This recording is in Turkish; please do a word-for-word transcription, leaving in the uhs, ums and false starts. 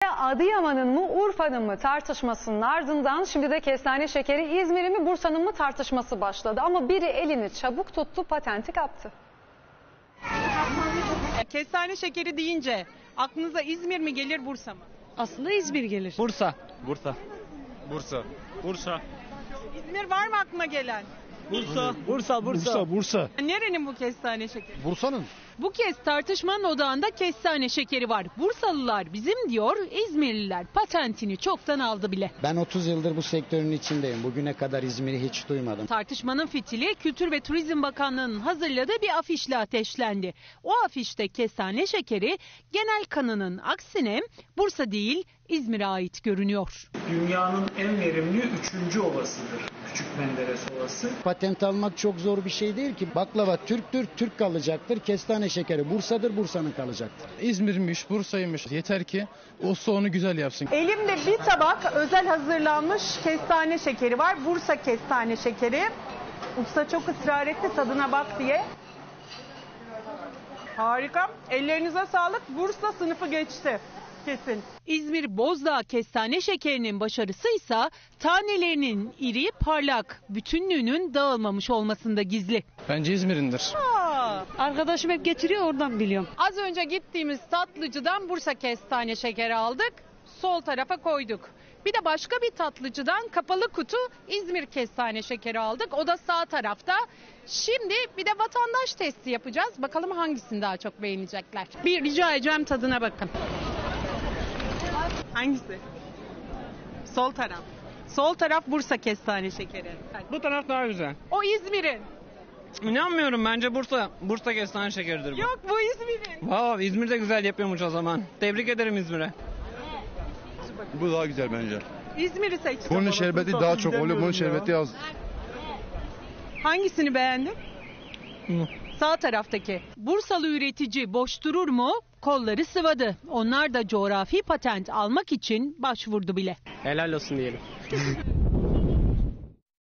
Adıyaman'ın mı Urfa'nın mı tartışmasının ardından şimdi de kestane şekeri İzmir'in mi Bursa'nın mı tartışması başladı. Ama biri elini çabuk tuttu, patenti kaptı. Kestane şekeri deyince aklınıza İzmir mi gelir, Bursa mı? Aslında İzmir gelir. Bursa. Bursa. Bursa. Bursa. İzmir var mı aklına gelen? Bursa. Bursa. Bursa, Bursa. Nerenin bu kestane şekeri? Bursa'nın. Bu kez tartışmanın odağında kestane şekeri var. Bursalılar bizim diyor, İzmirliler patentini çoktan aldı bile. Ben otuz yıldır bu sektörün içindeyim. Bugüne kadar İzmir'i hiç duymadım. Tartışmanın fitili Kültür ve Turizm Bakanlığı'nın hazırladığı bir afişle ateşlendi. O afişte kestane şekeri genel kanının aksine Bursa değil İzmir'e ait görünüyor. Dünyanın en verimli üçüncü ovasıdır Küçük Menderes Ovası. Patent almak çok zor bir şey değil ki. Baklava Türktür, Türk kalacaktır. Kestane şekeri Bursa'dır, Bursa'nın kalacaktır. İzmir'miş, Bursa'ymış. Yeter ki usta onu güzel yapsın. Elimde bir tabak özel hazırlanmış kestane şekeri var. Bursa kestane şekeri. Usta çok ısrar etti tadına bak diye. Harika. Ellerinize sağlık. Bursa sınıfı geçti. Kesin. İzmir Bozdağ kestane şekerinin başarısıysa tanelerinin iri, parlak, bütünlüğünün dağılmamış olmasında gizli. Bence İzmir'indir. Aa, Arkadaşım hep getiriyor, oradan biliyorum. az önce gittiğimiz tatlıcıdan Bursa kestane şekeri aldık. Sol tarafa koyduk. Bir de başka bir tatlıcıdan kapalı kutu İzmir kestane şekeri aldık. O da sağ tarafta. Şimdi bir de vatandaş testi yapacağız. Bakalım hangisini daha çok beğenecekler. Bir rica edeceğim, tadına bakın. Hangisi? Sol taraf. Sol taraf Bursa kestane şekeri. Bu taraf daha güzel. O İzmir'in. İnanmıyorum, bence Bursa. Bursa kestane şekeridir bu. Yok, bu İzmir'in. Wow, İzmir de güzel yapıyormuş o zaman. Tebrik ederim İzmir'e. Bu daha güzel bence. İzmir'i seçtim. Bunun şerbeti daha çok oluyor. Bunun şerbeti az. Hangisini beğendin? Hı. Sağ taraftaki. Bursalı üretici boş durur mu? Kolları sıvadı. Onlar da coğrafi patent almak için başvurdu bile. Helal olsun diyelim.